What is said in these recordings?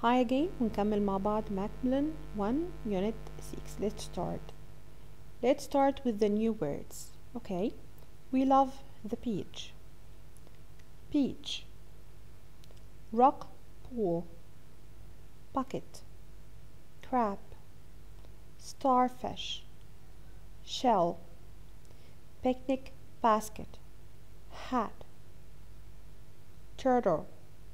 Hi again ونكمل مع بعض Macmillan 1 Unit 6. Let's start with the new words. Okay, we love the beach. Beach. Rock pool. Bucket. Crab. Starfish. Shell. Picnic basket. Hat. Turtle.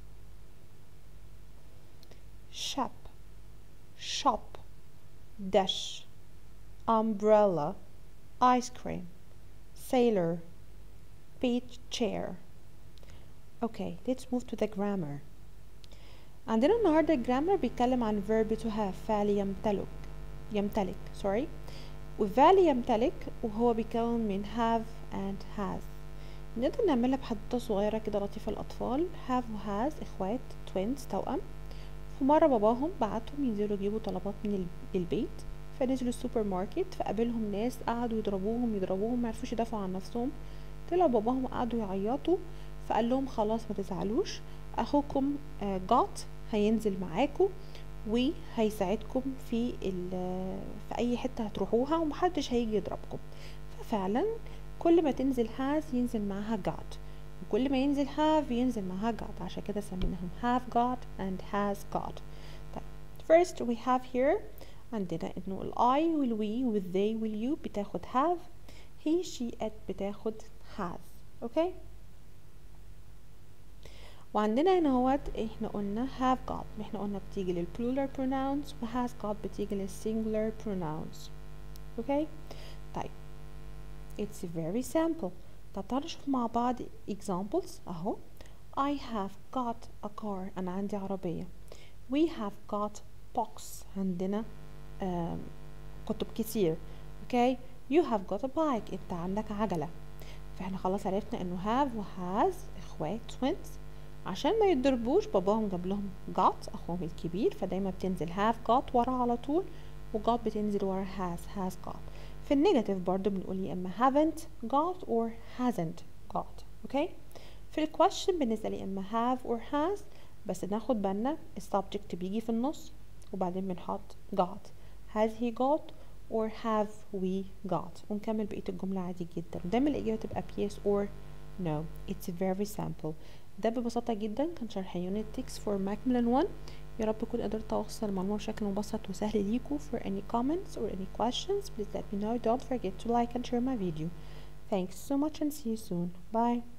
Shop, dish, umbrella, ice cream, sailor, beach chair. Okay, let's move to the grammar. عندنا النهارده الجرامر بيتكلم عن verb to have فعل يمتلك وفعل يمتلك وهو بيكون من have and has. نقدر نعملها بحدوتة صغيرة كده لطيفة للأطفال. have و has إخوات twins توأم. ومرة باباهم بعتهم ينزلوا يجيبوا طلبات من البيت، فنزلوا السوبر ماركت فقابلهم ناس قعدوا يضربوهم معرفوش يدافعوا عن نفسهم. طلعوا باباهم قعدوا يعيطوا فقال لهم خلاص ما تزعلوش، اخوكم جات هينزل معاكم وهيساعدكم في اي حته هتروحوها ومحدش هيجي يضربكم. ففعلا كل ما تنزل has ينزل معاها got، وكل ما ينزل have ينزل معاها got، عشان كده سميناهم have got and has got. طيب first we have here عندنا انه ال I وال we وال they وال you بتاخد have، he she it بتاخد has. اوكي، وعندنا هنا اهوت احنا قلنا have got، احنا قلنا بتيجي لل plural pronouns و has got بتيجي لل singular pronouns. اوكي طيب it's very simple. طب تعالوا نشوف مع بعض examples اهو. I have got a car، انا عندي عربية. We have got books، عندنا كتب كتير. اوكي you have got a bike، انت عندك عجلة. فاحنا خلاص عرفنا انه have و has اخوات twins، عشان ما يتضربوش باباهم جاب لهم got اخوهم الكبير، فدايما بتنزل have got ورا على طول، و got بتنزل ورا has got. في النيجاتيف برضو بنقول يا اما haven't got or hasn't got. اوكي في الكويشن بالنسبة لي اما have or has، بس ناخد بالنا السبجكت بيجي في النص وبعدين بنحط got. has he got or have we got، ونكمل بقية الجملة عادي جدا. دايما الإجابة تبقى yes or no. It's very simple. ده ببساطة جدا كان شرح Unit 6 for Macmillan 1. يا رب أكون قدرت أوصل المعلومة بشكل مبسط وسهل ليكوا. For any comments or any questions please let me know. Don't forget to like and share my video. Thanks so much and see you soon. Bye.